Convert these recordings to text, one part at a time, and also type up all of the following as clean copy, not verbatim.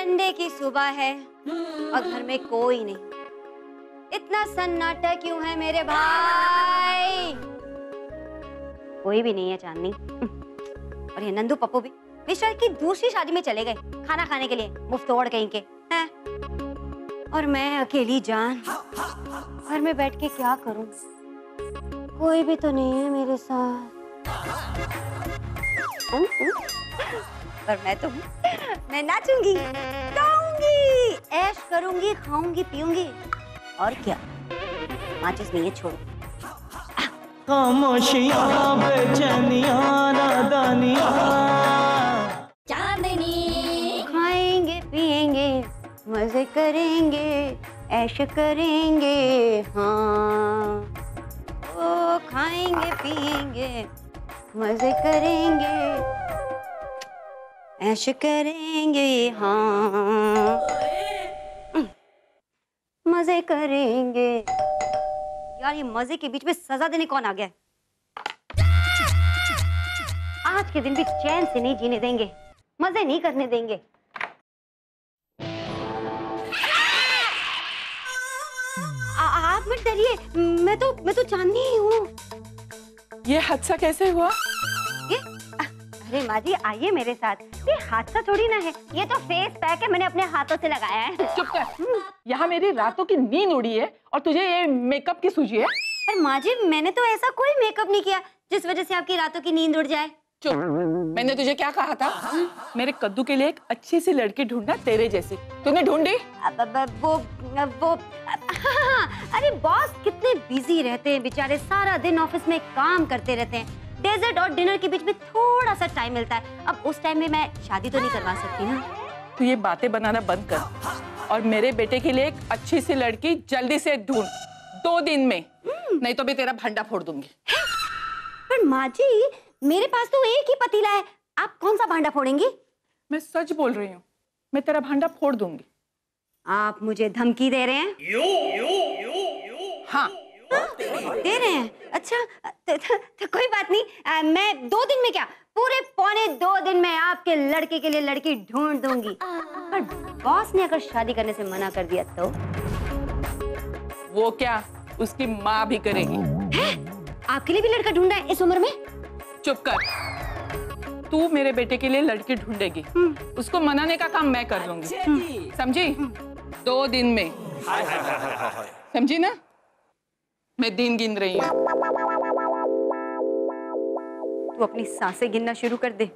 Sunday की सुबह है और घर में कोई नहीं। इतना सन्नाटा क्यों है मेरे भाई? कोई भी नहीं है चांदनी। और ये नंदू पप्पू भी मिश्रा की दूसरी शादी में चले गए खाना खाने के लिए, मुफ्तोड़ कहीं के हैं। और मैं अकेली जान घर में बैठ के क्या करूं? कोई भी तो नहीं है मेरे साथ। पर मैं तो हूँ, मैं नाचूंगी, गाऊंगी, ऐश करूंगी, खाऊंगी, पीऊंगी और क्या। माचिस नहीं है, छोड़ो। खामोशियां, बेचैनियां, नादानियां। चांदनी खाएंगे, पिएंगे, मजे करेंगे, ऐश करेंगे। हाँ, ओ खाएंगे, पिएंगे, मजे करेंगे, ऐश करेंगे। हाँ, मजे करेंगे। यार ये मजे के बीच में सजा देने कौन आ गया? आज के दिन भी चैन से नहीं जीने देंगे, मजे नहीं करने देंगे। आप मत डरिए, मैं तो चांदनी ही हूँ। ये हादसा कैसे हुआ? ये अरे माँ जी आइए मेरे साथ। ये हादसा थोड़ी ना है, ये तो फेस पैक है, मैंने अपने हाथों से लगाया है। चुप कर। यहाँ मेरी रातों की नींद उड़ी है और तुझे ये मेकअप की सूझी है? अरे माँ जी मैंने तो ऐसा कोई मेकअप नहीं किया जिस वजह से आपकी रातों की नींद उड़ जाए। चुप। मैंने तुझे क्या कहा था? मेरे कद्दू के लिए एक अच्छी सी लड़की ढूंढना तेरे जैसी। तूने ढूंढी? वो अरे बॉस कितने बिजी रहते हैं बेचारे, सारा दिन ऑफिस में काम करते रहते हैं। डेजर्ट और डिनर के बीच में थोड़ा सा टाइम मिलता है। अब उस टाइम में मैं शादी तो नहीं करवा सकती ना। तू ये बातें बनाना बंद कर और मेरे बेटे के लिए एक अच्छी सी लड़की जल्दी से ढूंढ, 2 दिन में, नहीं तो मैं तेरा भंडा फोड़ दूंगी। पर माँ जी मेरे पास तो एक ही पतीला है, आप कौन सा भांडा फोड़ेंगी? मैं सच बोल रही हूँ, मैं तेरा भांडा फोड़ दूंगी। आप मुझे धमकी दे रहे हैं? हाँ दे रहे हैं। अच्छा तो कोई बात नहीं, मैं 2 दिन में क्या, पूरे पौने 2 दिन में आपके लड़के के लिए लड़की ढूंढ दूंगी। पर बॉस ने अगर शादी करने से मना कर दिया तो? वो क्या, उसकी माँ भी करेगी। है? आपके लिए भी लड़का ढूंढा है इस उम्र में? चुप कर। तू मेरे बेटे के लिए लड़की ढूंढेगी, उसको मनाने का काम मैं कर लूंगी। समझी? 2 दिन में। समझी ना? मैं दिन गिन रही हूँ। तू अपनी सांसें गिनना शुरू कर दे।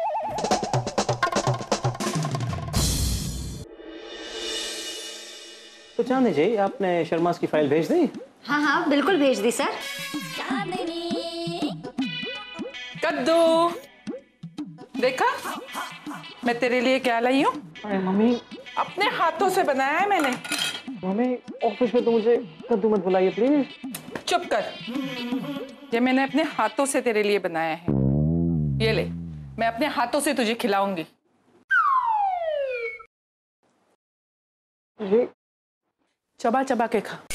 तो चांदनी जी आपने शर्मास की फाइल भेज दी? हाँ हाँ बिल्कुल भेज दी सर। कद्दू देखा मैं तेरे लिए क्या लाई हूँ? मम्मी अपने हाथों से बनाया है मैंने। मम्मी ऑफिस में तो मुझे कद्दू मत बुलाइए प्लीज। चुप कर। ये मैंने अपने हाथों से तेरे लिए बनाया है, ये ले, मैं अपने हाथों से तुझे खिलाऊंगी। ये चबा चबा के खा।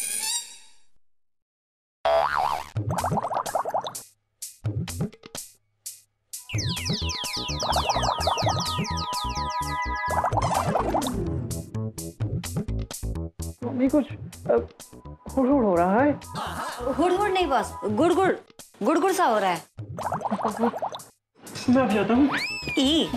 मम्मी कुछ हुड़-हुड़ हो रहा है। हुड़-हुड़ नहीं बॉस, गुड़-गुड़, गुड़-गुड़ सा हो रहा है। मैं अब जाता हूँ। ई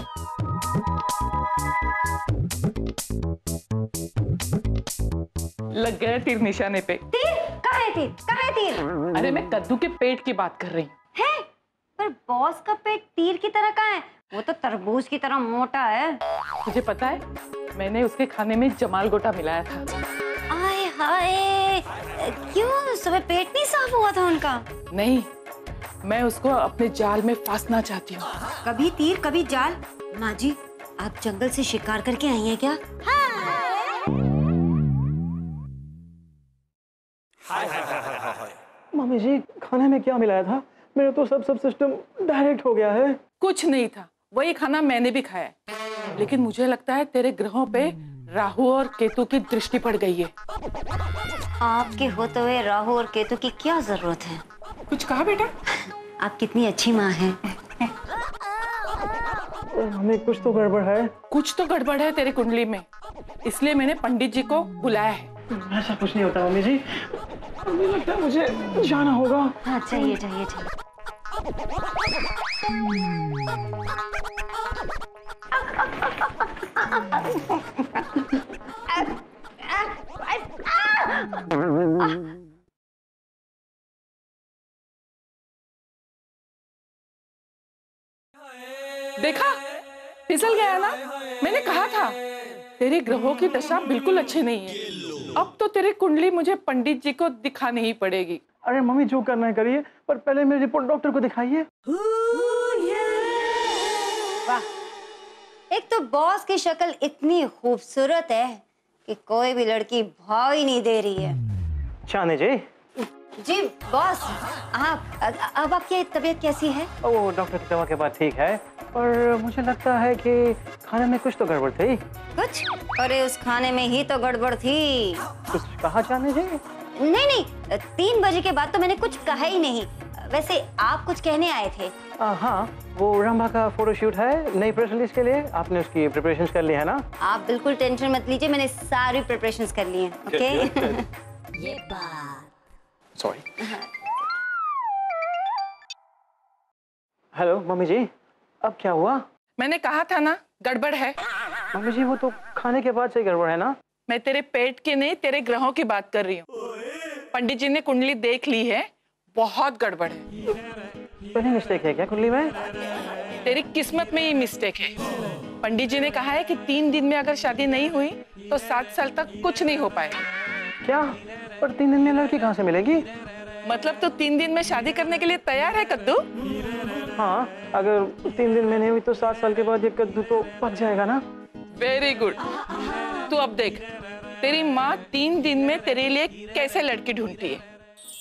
लग गया तीर निशाने पे। तीर? कहाँ है तीर? कहाँ है तीर? अरे मैं कद्दू के पेट की बात कर रही हूँ। है? पर बॉस का पेट तीर की तरह कहाँ है? वो तो तरबूज की तरह मोटा है। तुझे पता है, मैंने उसके खाने में जमाल गोटा मिलाया था। आय हाय, क्यों सुबह पेट नहीं साफ हुआ था उनका? नहीं, मैं उसको अपने जाल में फांसना चाहती हूँ। कभी तीर कभी जाल। माँ जी आप जंगल से शिकार करके आई हैं क्या? मम्मी जी खाने में क्या मिलाया था? मेरा तो सब सिस्टम डायरेक्ट हो गया है। कुछ नहीं था, वही खाना मैंने भी खाया, लेकिन मुझे लगता है तेरे ग्रहों पे राहु और केतु की दृष्टि पड़ गई है। आपके होते हुए राहु और केतु की क्या जरूरत है? कुछ कहा बेटा? आप कितनी अच्छी माँ हैं। हमें कुछ तो गड़बड़ है। कुछ तो गड़बड़ है तेरी कुंडली में, इसलिए मैंने पंडित जी को बुलाया है। ऐसा कुछ नहीं होता मम्मी जी, मुझे लगता है मुझे जाना होगा। हाँ चाहिए चाहिए चाहिए। देखा, फिसल गया ना। मैंने कहा था तेरे ग्रहों की दशा बिल्कुल अच्छी नहीं है। अब तो तेरी कुंडली मुझे पंडित जी को दिखानी ही पड़ेगी। अरे मम्मी जो करना है करिए, पर पहले मेरी रिपोर्ट डॉक्टर को दिखाइए। वाह, एक तो बॉस की शक्ल इतनी खूबसूरत है कि कोई भी लड़की भाव ही नहीं दे रही है। चांदी जी। जी बॉस, आप अब आपकी तबीयत कैसी है? वो डॉक्टर की दवा के बाद ठीक है, पर मुझे लगता है कि खाने में कुछ तो गड़बड़ थी। कुछ? अरे उस खाने में ही तो गड़बड़ थी। कुछ कहा चांदी जी? नहीं नहीं, 3 बजे के बाद तो मैंने कुछ कहा ही नहीं। वैसे आप कुछ कहने आए थे? हाँ, वो रंभा का फोटोशूट है नई प्रेस रिलीज के लिए, आपने उसकी प्रिपरेशंस कर ली है ना? आप बिल्कुल टेंशन मत लीजिए, मैंने सारी प्रिपरेशंस कर ली हैं। ओके? ये बात। सॉरी। हेलो मम्मी जी, अब क्या हुआ? मैंने कहा था ना गड़बड़ है। मम्मी जी वो तो खाने के बाद से गड़बड़ है ना? मैं तेरे पेट की नहीं, तेरे ग्रहों की बात कर रही हूँ। पंडित जी ने कुंडली देख ली है, बहुत गड़बड़ है। पहले मिस्टेक है क्या कुंडली में? तेरी किस्मत में ही मिस्टेक है। पंडित जी ने कहा है कि 3 दिन में अगर शादी नहीं हुई तो 7 साल तक कुछ नहीं हो पाएगा। क्या? पर 3 दिन में लड़की कहाँ से मिलेगी? मतलब तो 3 दिन में शादी करने के लिए तैयार है कद्दू? हाँ, अगर 3 दिन में नहीं हुई तो 7 साल के बाद ये कद्दू तो पक जाएगा ना? Very good. तू अब देख, तेरी माँ 3 दिन में तेरे लिए कैसे लड़की ढूंढती है।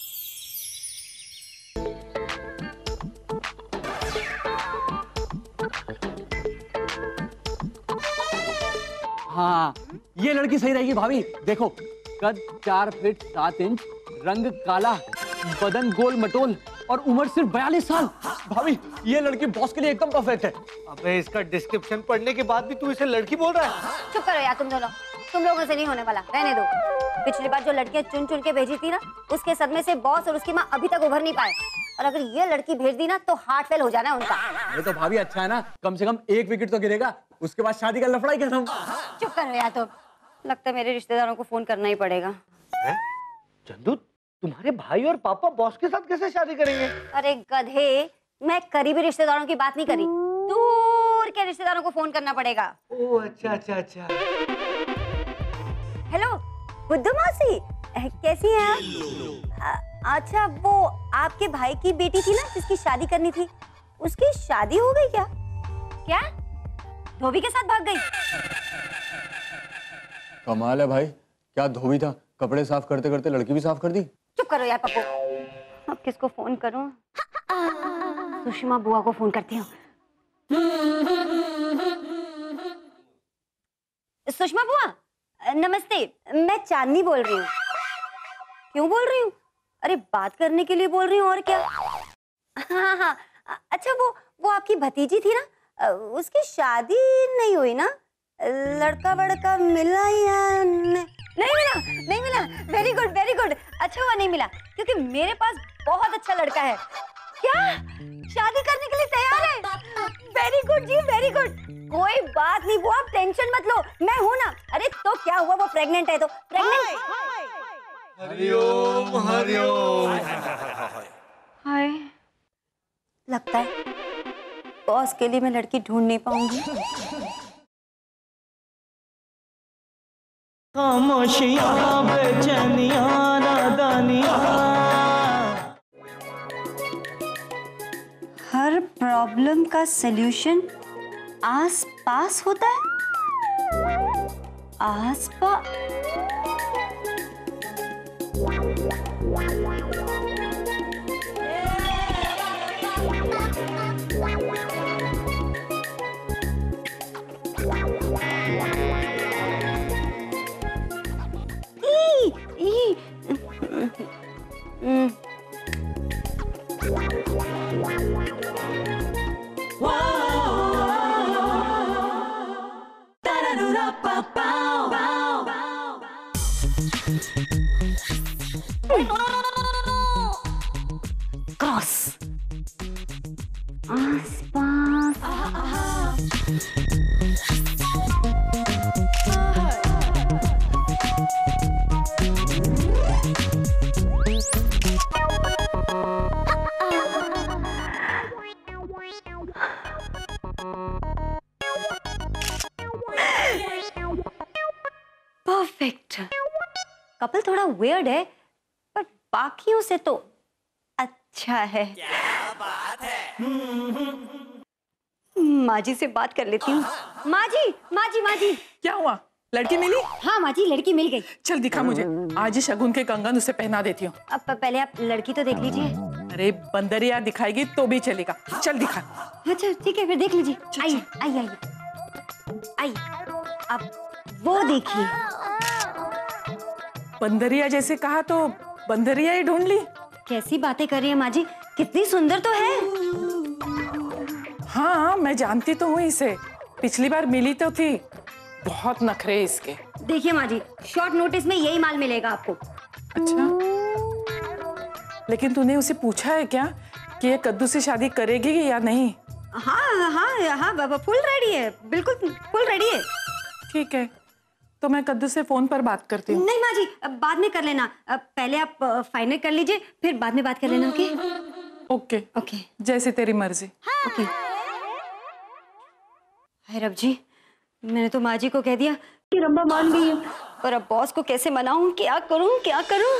हाँ, ये लड़की सही रहेगी भाभी। देखो, कद 4 फीट 7 इंच, रंग काला, बदन गोल मटोल और उम्र सिर्फ 42 साल। भाभी, ये लड़की बॉस के लिए एकदम परफेक्ट है। अबे इसका डिस्क्रिप्शन पढ़ने के बाद भी तू इसे लड़की बोल रहा है? चुप करो यार तुम दोनों, तुम लोगों से नहीं होने वाला, रहने दो। पिछली बार जो लड़कियां चुन चुन के भेजी थी ना, उसके सदमे से बॉस और उसकी माँ अभी तक उभर नहीं पाए। और अगर ये लड़की भेज दी ना तो हार्ट फेल हो जाना उनका। ये तो भाभी अच्छा है ना, कम से कम 1 विकेट तो गिरेगा, उसके बाद शादी का लफड़ा ही खत्म। चुप करो यार तुम, लगता है मेरे रिश्तेदारों को फोन करना ही पड़ेगा। चंदू, तुम्हारे भाई और पापा बॉस के साथ कैसे शादी करेंगे? अरे गधे, मैं करीबी रिश्तेदारों की बात नहीं करी, दूर के रिश्तेदारों को फोन करना पड़ेगा। ओह अच्छा अच्छा अच्छा। हेलो बुद्धू मौसी, कैसी हैं आप? अच्छा, वो आपके भाई की बेटी थी ना जिसकी शादी करनी थी, उसकी शादी हो गई क्या? क्या? धोबी के साथ भाग गई? कमाल है भाई, क्या धोबी था, कपड़े साफ करते करते लड़की भी साफ कर दी। चुप करो यार पप्पू, अब किसको फोन करूं? सुषमा बुआ को फोन करती हूँ। सुषमा बुआ नमस्ते, मैं चांदनी बोल रही हूँ। क्यों बोल रही हूँ? अरे बात करने के लिए बोल रही हूँ, और क्या? हाँ हाँ, अच्छा वो आपकी भतीजी थी ना, उसकी शादी नहीं हुई ना? लड़का वड़का मिला या नहीं मिला? नहीं मिला। वेरी गुड वेरी गुड, अच्छा हुआ नहीं मिला, क्योंकि मेरे पास बहुत अच्छा लड़का है। क्या? शादी करने के लिए तैयार है? वेरी गुड जी, वेरी गुड। कोई बात नहीं बुआ, टेंशन मत लो, मैं हूं ना। अरे तो क्या हुआ, वो प्रेग्नेंट है तो प्रेग्नेंट। हरिओम हरिओम। हाय, लगता है बॉस के लिए मैं लड़की ढूंढ नहीं पाऊंगी। खामोशियां बेचैनियां नादानियां। हर प्रॉब्लम का सलूशन आस पास होता है। आस पास क्रॉस आसपास परफेक्ट। कपल थोड़ा वियर्ड है पर बाकियों से तो अच्छा है। माँ जी से बात कर लेती हूँ। माँ जी, माँ जी, माँ जी। क्या हुआ, लड़की मिली? हाँ माँ जी, लड़की मिल गई। चल दिखा मुझे, आज ही शगुन के कंगन उसे पहना देती हूँ। अब पहले आप लड़की तो देख लीजिए। अरे बंदरिया दिखाएगी तो भी चलेगा, चल दिखा। अच्छा ठीक है, फिर देख लीजिए। आइए आइए आइए आइए, अब वो देखिए। बंदरिया जैसे कहा तो बंदरिया ही ढूंढ ली। कैसी बातें कर रही है माँ जी, कितनी सुंदर तो है। हाँ मैं जानती तो हूँ इसे, पिछली बार मिली तो थी। बहुत नखरे इसके। देखिए माँ जी, शॉर्ट नोटिस में यही माल मिलेगा आपको। अच्छा, लेकिन तूने उसे पूछा है क्या कि ये कद्दू से शादी करेगी या नहीं? हाँ हाँ हाँ, फुल रेडी है, बिल्कुल फुल रेडी है। ठीक है, तो मैं कद्दू से फोन पर बात करती हूँ। नहीं माँ जी, बाद में कर लेना। पहले आप फाइनल कर लीजिए, फिर बाद में बात कर लेना। ओके ओके ओके, जैसे तेरी मर्जी। ओके। हाय रब जी, मैंने तो माँ जी को कह दिया कि रंभा मान गई है, पर अब बॉस को कैसे मनाऊं, क्या करूं क्या करूं।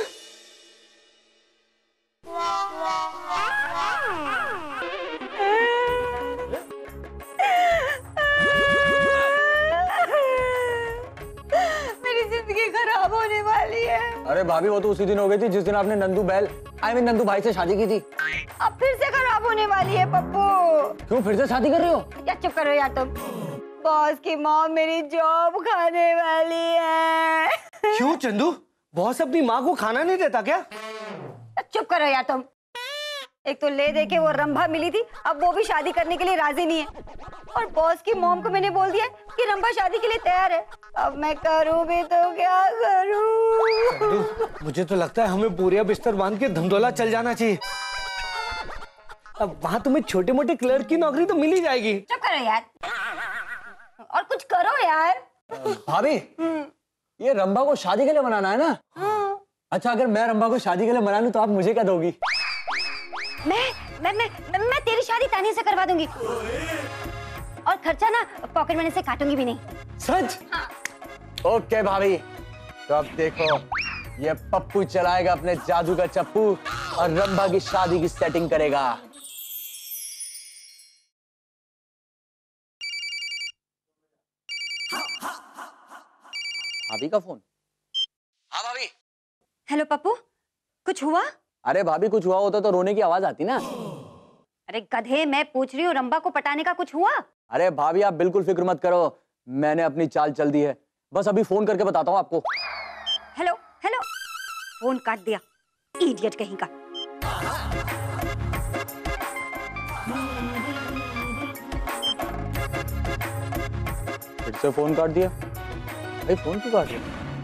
मेरी जिंदगी खराब होने वाली है। अरे भाभी, वो तो उसी दिन हो गई थी जिस दिन आपने नंदू नंदू भाई से शादी की थी। अब फिर से खराब होने वाली है पप्पू। क्यों फिर से शादी कर रहे हो? क्या चुप करो यार तुम। बॉस की मॉम मेरी जॉब खाने वाली है। क्यों चंदू, बॉस अपनी माँ को खाना नहीं देता क्या? चुप करो यार तुम। एक तो ले दे के वो रंभा मिली थी, अब वो भी शादी करने के लिए राजी नहीं है। और बॉस की मॉम को मैंने बोल दिया कि रंभा शादी के लिए तैयार है। अब मैं करूँ भी तो क्या करूँ? मुझे तो लगता है हमें पूरे बिस्तर बांध के धंधोला चल जाना चाहिए। अब वहाँ तुम्हें छोटे मोटे क्लर्क की नौकरी तो मिल ही जाएगी। चुप करो यार, और कुछ करो यार। भाभी, ये रंभा को शादी के लिए मनाना है ना? अच्छा, अगर मैं रंभा को शादी के लिए मना लूं तो आप मुझे क्या दोगी? मैं तेरी शादी तानी से करवा दूंगी, और खर्चा ना पॉकेट मनी से काटूंगी भी नहीं। सच? ओके भाभी, तो अब देखो, ये पप्पू चलाएगा अपने जादू का चप्पू और रंभा की शादी की सेटिंग करेगा। भाभी का फोन। हाँ भाभी। हेलो पप्पू, कुछ हुआ? अरे भाभी, कुछ हुआ होता तो रोने की आवाज आती ना। अरे गधे, मैं पूछ रही हूँ रंभा को पटाने का कुछ हुआ? अरे भाभी, आप बिल्कुल फिक्र मत करो, मैंने अपनी चाल चल दी है। बस अभी फोन करके बताता हूँ आपको। हेलो हेलो, फोन काट दिया, इडियट कहीं का। फिर से फोन काट दिया। भाई फोन क्यों काट दिया?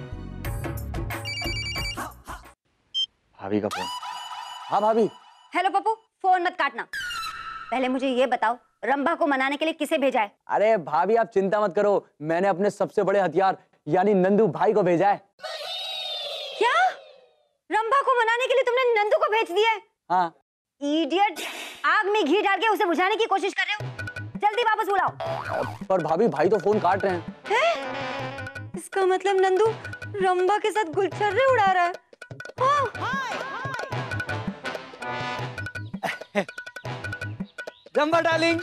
भाभी का फोन। हाँ भाभी। हेलो पप्पू, फोन मत काटना। पहले मुझे ये बताओ, रंभा को मनाने के लिए किसे भेजा है? अरे भाभी, आप चिंता मत करो, मैंने अपने सबसे बड़े हथियार यानी नंदू भाई को भेजा है। क्या? रंभा को मनाने के लिए तुमने नंदू को भेज दिया है? हाँ। इडियट, आग में घी डाल के उसे बुझाने की कोशिश कर रहे हो। जल्दी वापस बुलाओ। पर भाभी, भाई तो फोन काट रहे हैं। है? इसका मतलब नंदू रंभा के साथ गुलछर्रे उड़ा रहा है। रंभा डार्लिंग।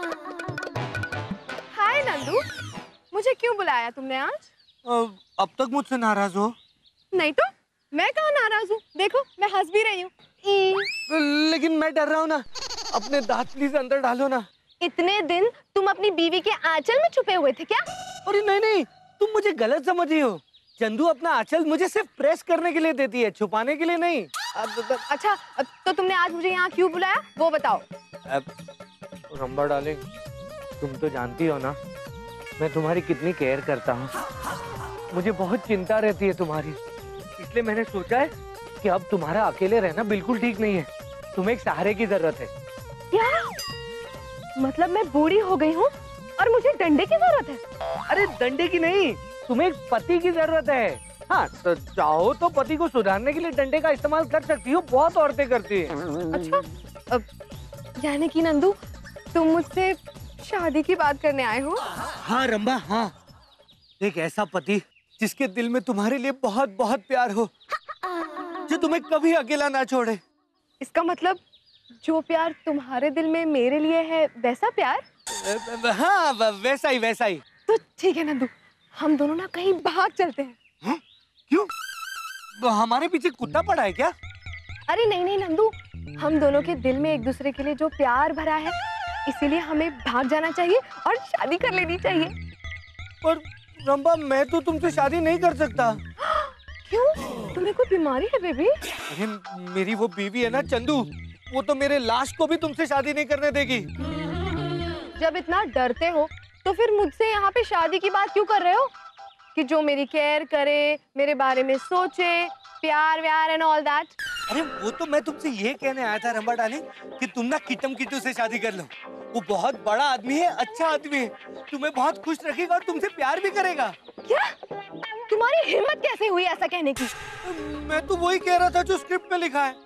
हाय नंदू, मुझे क्यों बुलाया तुमने आज? अब तक मुझसे नाराज हो? नहीं तो, मैं कहाँ नाराज हूँ, देखो मैं हंस भी रही हूँ। लेकिन मैं डर रहा हूँ ना, अपने दांत प्लीज अंदर डालो ना। इतने दिन तुम अपनी बीवी के आंचल में छुपे हुए थे क्या? अरे नहीं नहीं, तुम मुझे गलत समझ रही हो। चंदू अपना आंचल मुझे सिर्फ प्रेस करने के लिए देती है, छुपाने के लिए नहीं। अच्छा, तो तुमने आज मुझे यहाँ क्यों बुलाया वो बताओ। रंभा डार्लिंग, तुम तो जानती हो ना, मैं तुम्हारी कितनी केयर करता हूँ। मुझे बहुत चिंता रहती है तुम्हारी, इसलिए मैंने सोचा है कि अब तुम्हारा अकेले रहना बिल्कुल ठीक नहीं है। तुम्हें एक सहारे की जरूरत है। क्या मतलब मैं बूढ़ी हो गई हूँ और मुझे डंडे की जरूरत है? अरे डंडे की नहीं, तुम्हें एक पति की जरूरत है। हाँ तो चाहो तो पति को सुधारने के लिए डंडे का इस्तेमाल कर सकती हो, बहुत औरतें करती हैं। अच्छा, अब यानी कि नंदू तुम मुझसे शादी की बात करने आए हो? हाँ रंबा, हाँ। एक ऐसा पति जिसके दिल में तुम्हारे लिए बहुत बहुत प्यार हो, जो तुम्हें कभी अकेला ना छोड़े। इसका मतलब जो प्यार तुम्हारे दिल में मेरे लिए है वैसा प्यार? हाँ वैसा ही, वैसा ही। तो ठीक है नंदू, हम दोनों ना कहीं भाग चलते हैं। हाँ? क्यों? हमारे पीछे कुत्ता पड़ा है क्या? अरे नहीं नहीं नंदू, हम दोनों के दिल में एक दूसरे के लिए जो प्यार भरा है, इसीलिए हमें भाग जाना चाहिए और शादी कर लेनी चाहिए। पर रंबा, मैं तो तुमसे शादी नहीं कर सकता। क्यों? तुम्हें कोई बीमारी है बेबी? अरे मेरी वो बीवी है ना चंदू, वो तो मेरे लाश को भी तुमसे शादी नहीं करने देगी। जब इतना डरते हो तो फिर मुझसे यहाँ पे शादी की बात क्यों कर रहे हो? कि जो मेरी केयर करे, मेरे बारे में सोचे, प्यार व्यार एंड ऑल दैट। अरे वो तो मैं तुमसे ये कहने आया था रंबा डार्लिंग, कि तुम ना किटम किट्टू से शादी कर लो। वो बहुत बड़ा आदमी है, अच्छा आदमी है, तुम्हें बहुत खुश रखेगा और तुमसे प्यार भी करेगा। क्या? तुम्हारी हिम्मत कैसे हुई ऐसा कहने की? मैं तो वही कह रहा था जो स्क्रिप्ट में लिखा है।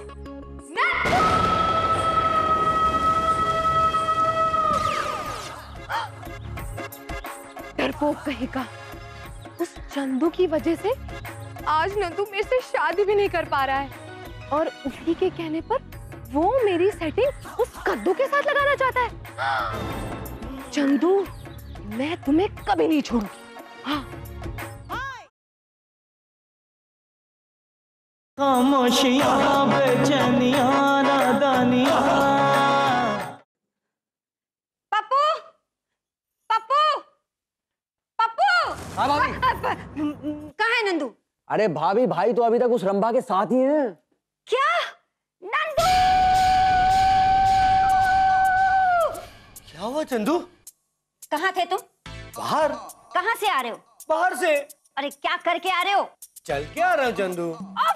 डरपोक कहेगा। उस चंदू की वजह से आज नंदू मेरे से शादी भी नहीं कर पा रहा है, और उसी के कहने पर वो मेरी सेटिंग उस कद्दू के साथ लगाना चाहता है। चंदू, मैं तुम्हें कभी नहीं छोड़ूंगी। हाँ। खामोशियां बेचैनियां नादानियां। पप्पू, पप्पू, पप्पू। हाँ भाभी। कहाँ है नंदू? अरे भाभी, भाई तो अभी तक उस रंभा के साथ ही हैं। क्या? नंदू! क्या हुआ चंदू? कहाँ थे तुम? बाहर। कहाँ से आ रहे हो? बाहर से। अरे क्या करके आ रहे हो? चल के आ रहा हूँ चंदू।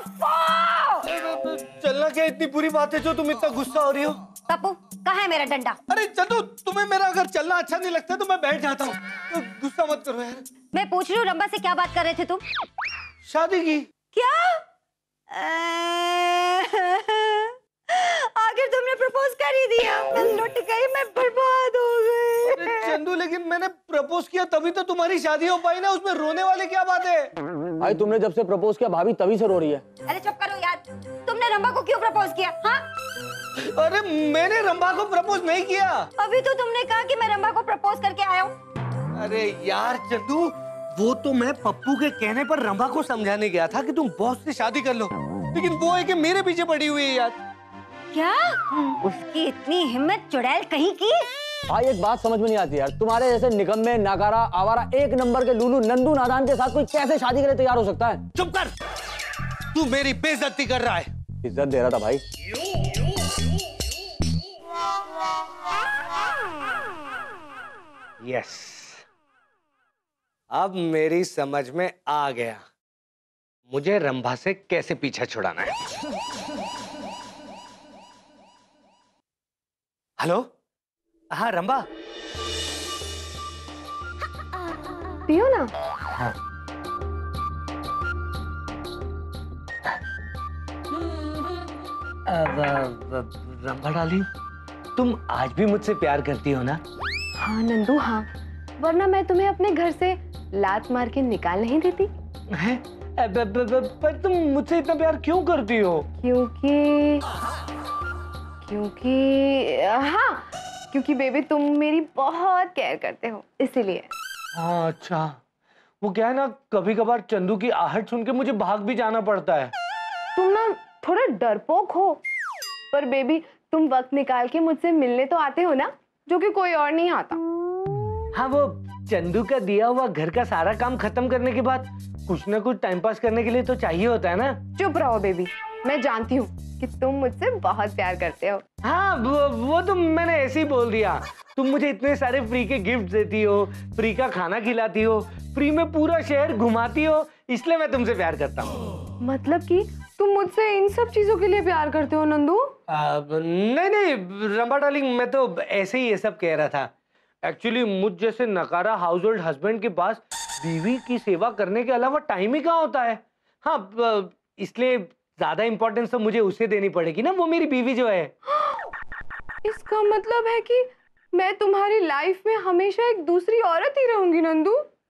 चलना क्या इतनी बुरी बात है जो तुम इतना गुस्सा हो रही हो? पप्पू, कहाँ है मेरा डंडा? अरे चंदू, तुम्हें मेरा अगर चलना अच्छा नहीं लगता तो मैं बैठ जाता हूँ। तो गुस्सा मत करो यार। मैं पूछ रही हूँ, रंबा से क्या बात कर रहे थे तुम? शादी की। क्या? आखिर तुमने प्रपोज कर ही दिया। मैं लुट गई, मैं बर्बाद हो गई। अरे चंदू, लेकिन मैंने प्रपोज किया तभी तो तुम्हारी शादी हो पाई ना, उसमें रोने वाली क्या बात है? भाई तुमने जब से प्रपोज किया भाभी तभी से रो रही है। अरे चुप करो यार, तुमने रंबा को क्यों प्रपोज किया? हाँ? अरे मैंने रंबा को प्रपोज नहीं किया। अभी तो तुमने कहा कि मैं रंबा को प्रपोज करके आया हूँ। अरे यार चंदू, वो तो मैं पप्पू के कहने पर रंबा को समझाने गया था कि तुम बॉस से शादी कर लो, लेकिन वो है कि मेरे पीछे पड़ी हुई है यार। क्या? उसकी इतनी हिम्मत, चुड़ैल कहीं की। भाई एक बात समझ में नहीं आती यार, तुम्हारे जैसे निकम्मे, नाकारा, आवारा, एक नंबर के लूलू नंदू नादान के साथ कोई कैसे शादी के लिए तैयार हो सकता है? चुप कर, तू मेरी बेइज्जती कर रहा है। इज्जत दे रहा था भाई। यस, अब मेरी समझ में आ गया मुझे रंभा से कैसे पीछा छुड़ाना है। हेलो, हाँ रंभा। पियो ना। हाँ। रंभा डाली, तुम आज भी मुझसे प्यार करती हो ना? हाँ नंदू, हाँ, वरना मैं तुम्हें अपने घर से लात मार के निकाल नहीं देती। है? पर तुम मुझसे इतना प्यार क्यों करती हो? क्योंकि बेबी तुम मेरी बहुत केयर करते हो, इसीलिए। हाँ अच्छा, वो क्या है ना, कभी कभार चंदू की आहट सुन के मुझे भाग भी जाना पड़ता है। तुम ना थोड़ा डरपोक हो, पर बेबी तुम वक्त निकाल के मुझसे मिलने तो आते हो ना, जो कि कोई और नहीं आता। हाँ, वो चंदू का दिया हुआ घर का सारा काम खत्म करने के बाद कुछ ना कुछ टाइम पास करने के लिए तो चाहिए होता है ना। चुप रहो बेबी, मैं जानती हूँ कि तुम मुझसे बहुत प्यार करते हो। हाँ, वो तो मैंने ऐसे ही बोल दिया। तुम मुझे इतने सारे फ्री के गिफ्ट देती हो, फ्री का खाना खिलाती हो, फ्री में पूरा शहर घुमाती हो, इसलिए मैं तुमसे प्यार करता हूँ। मतलब कि तुम मुझसे इन सब चीजों के लिए प्यार करते हो नंदू? नहीं रंभा डार्लिंग, मैं तो ऐसे ही ये सब कह रहा था। एक्चुअली मुझ जैसे नकारा हाउस होल्ड हस्बैंड के पास बीवी की सेवा करने के अलावा टाइम ही कहाँ होता है। हाँ, इसलिए ज्यादा इंपॉर्टेंस तो मुझे उसे देनी पड़ेगी ना, वो मेरी बीवी जो है। इसका मतलब है कि मैं तुम्हारी लाइफ में हमेशा एक दूसरी औरत ही रहूंगी नंदू?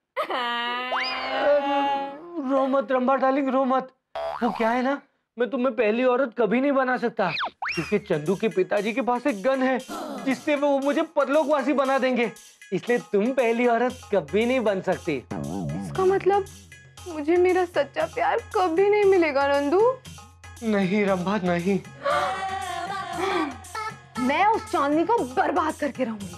रो मत रंभा डार्लिंग, रो मत। वो क्या है ना, मैं तुम्हें पहली औरत कभी नहीं बना सकता, क्योंकि चंदू के पिताजी के पास एक गन है जिससे वो मुझे परलोकवासी बना देंगे। इसलिए तुम पहली औरत कभी नहीं बन सकती। इसका मतलब मुझे मेरा सच्चा प्यार कभी नहीं मिलेगा नंदू? नहीं रंभा नहीं। मैं उस चांदनी को बर्बाद करके रहूंगी।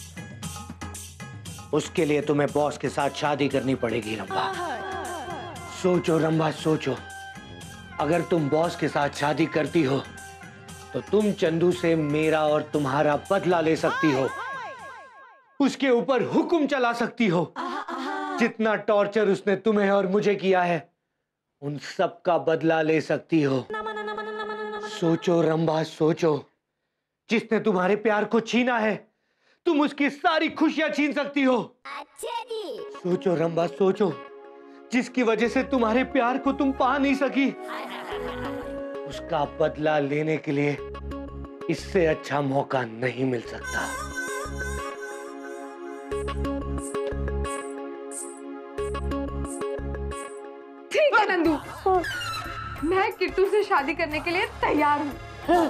उसके लिए तुम्हें बॉस के साथ शादी करनी पड़ेगी रंभा। सोचो रंभा, सोचो। अगर तुम बॉस के साथ शादी करती हो तो तुम चंदू से मेरा और तुम्हारा बदला ले सकती हो, उसके ऊपर हुक्म चला सकती हो। जितना टॉर्चर उसने तुम्हें और मुझे किया है, उन सब का बदला ले सकती हो। सोचो रंभा, सोचो। जिसने तुम्हारे प्यार को छीना है, तुम उसकी सारी खुशियां छीन सकती हो। सोचो रंभा, सोचो। जिसकी वजह से तुम्हारे प्यार को तुम पा नहीं सकी, उसका बदला लेने के लिए इससे अच्छा मौका नहीं मिल सकता। ठीक है नंदू, मैं किट्टू से शादी करने के लिए तैयार हूँ।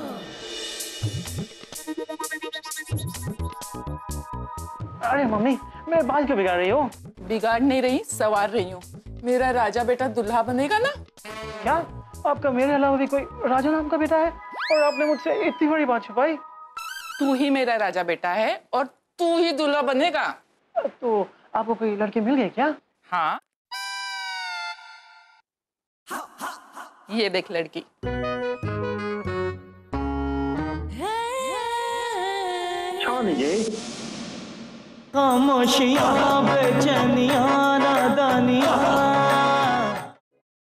अरे मम्मी, मेरे बाल क्यों बिगाड़ रही हो? बिगाड़ नहीं रही, संवार रही हूँ। मेरा राजा बेटा दुल्हा बनेगा ना। क्या आपका मेरे अलावा भी कोई राजा नाम का बेटा है? और आपने मुझसे इतनी बड़ी बात छुपाई। तू ही मेरा राजा बेटा है और तू ही दूल्हा बनेगा। तो आपको कोई लड़के मिल गए क्या? हाँ, ये देख लड़की। खामोशियाँ बेचैनियाँ नादानियाँ